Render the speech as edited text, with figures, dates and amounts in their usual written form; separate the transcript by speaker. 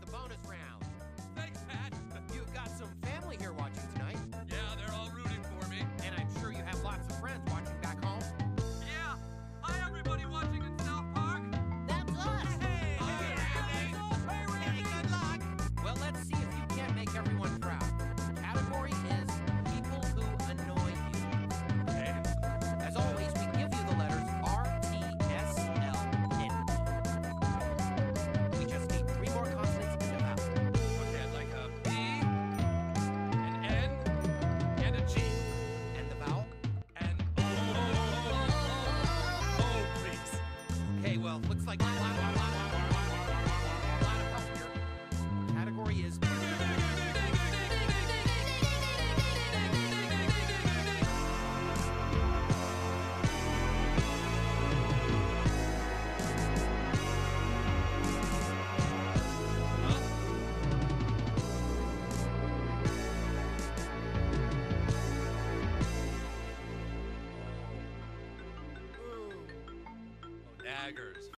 Speaker 1: the bonus round.
Speaker 2: Thanks, Pat.
Speaker 1: You've got some family here watching tonight,
Speaker 2: Yeah, they're all rooting for me.
Speaker 1: and I'm sure you have lots of friends watching back home.
Speaker 2: Yeah. Hi, everybody watching in South Park.
Speaker 1: That's us!
Speaker 2: Hey,
Speaker 1: Hey, good luck! Well, let's see if you can't make everyone proud. Category is people who annoy you.
Speaker 2: Okay.
Speaker 1: As always, we give you the letters R, T, S, L, N. We just need 3 more consonants and a vowel.
Speaker 2: Okay, I'd like a B, an N, and a G.
Speaker 1: And the vowel?
Speaker 2: And O, please.
Speaker 1: Okay, well, looks like a lot of help here. Category is
Speaker 2: Daggers.